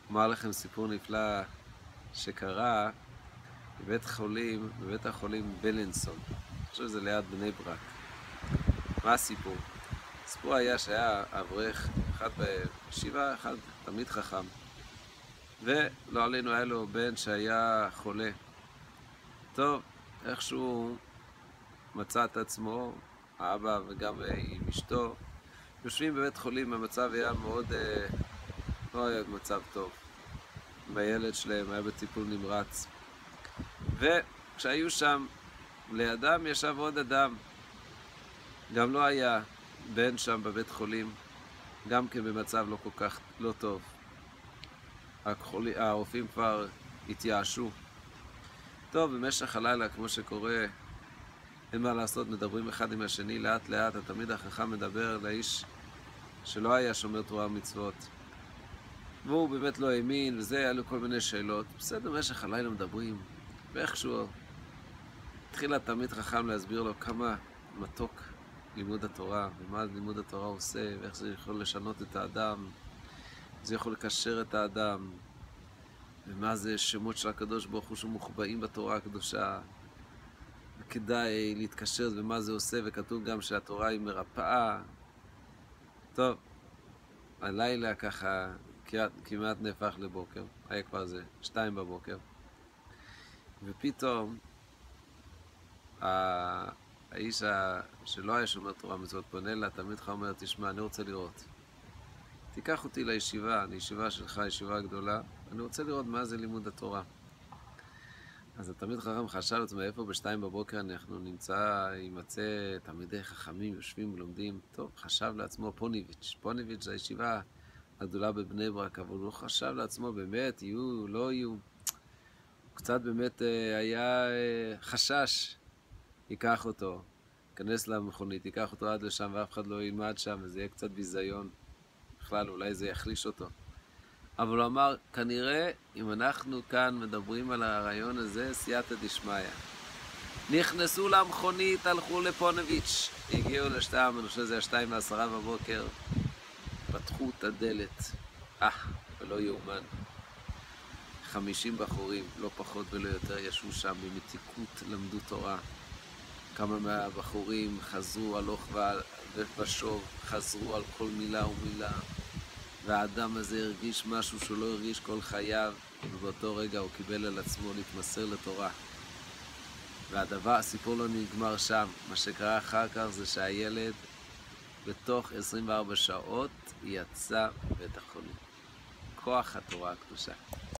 אומר לכם סיפור נפלא שקרה בבית החולים בלינסון. אני חושב שזה ליד בני ברק. מה הסיפור? הסיפור היה שהיה אברך אחד בישיבה, אחד תלמיד חכם, ולא עלינו היה לו בן שהיה חולה. טוב, איכשהו מצא את עצמו, האבא וגם עם אשתו, יושבים בבית חולים, המצב היה מאוד, לא היה מצב טוב. בילד שלהם היה בטיפול נמרץ. וכשהיו שם, לידם ישב עוד אדם. גם לא היה בן שם בבית חולים, גם כן במצב לא כל כך לא טוב. הרופאים כבר התייאשו. טוב, במשך הלילה, כמו שקורה, אין מה לעשות, מדברים אחד עם השני לאט לאט. התלמיד החכם מדבר לאיש שלא היה שומר תורה ומצוות. והוא באמת לא האמין, וזה, היה לו כל מיני שאלות. בסדר, במשך הלילה מדברים, ואיכשהו התחיל התלמיד חכם להסביר לו כמה מתוק לימוד התורה, ומה לימוד התורה עושה, ואיך זה יכול לשנות את האדם, זה יכול לקשר את האדם, ומה זה שמות של הקדוש ברוך הוא שמוחבאים בתורה הקדושה, וכדאי להתקשר ומה זה עושה, וכתוב גם שהתורה היא מרפאה. טוב, הלילה ככה כמעט נהפך לבוקר, היה כבר זה 2 בבוקר, ופתאום האיש שלא היה שומר תורה מצוות פונה לה, תלמיד חכם אומר, תשמע, אני רוצה לראות. תיקח אותי לישיבה, לישיבה שלך, ישיבה גדולה, אני רוצה לראות מה זה לימוד התורה. אז התלמיד חכם חשב לעצמו, איפה ב2 בבוקר אנחנו יימצא תלמידי חכמים, יושבים ולומדים. טוב, חשב לעצמו פוניביץ'. פוניביץ' זה הישיבה הגדולה בבני ברק, אבל הוא חשב לעצמו, באמת, יהיו, לא יהיו. קצת באמת היה חשש, ייקח אותו, ייכנס למכונית, ייקח אותו עד לשם, ואף אחד לא ילמד שם, וזה יהיה קצת ביזיון. בכלל, אולי זה יחליש אותו. אבל הוא אמר, כנראה, אם אנחנו כאן מדברים על הרעיון הזה, סייעתא דשמיא. נכנסו למכונית, הלכו לפונוביץ', הגיעו לשם, אני חושב שזה היה 2:10 בבוקר, פתחו את הדלת, ולא יאומן. 50 בחורים, לא פחות ולא יותר, ישבו שם במתיקות, למדו תורה. כמה מהבחורים חזרו הלוך ושוב, חזרו על כל מילה ומילה. והאדם הזה הרגיש משהו שהוא לא הרגיש כל חייו, ובאותו רגע הוא קיבל על עצמו להתמסר לתורה. הסיפור לא נגמר שם. מה שקרה אחר כך זה שהילד בתוך 24 שעות יצא מבית החולים. כוח התורה הקדושה.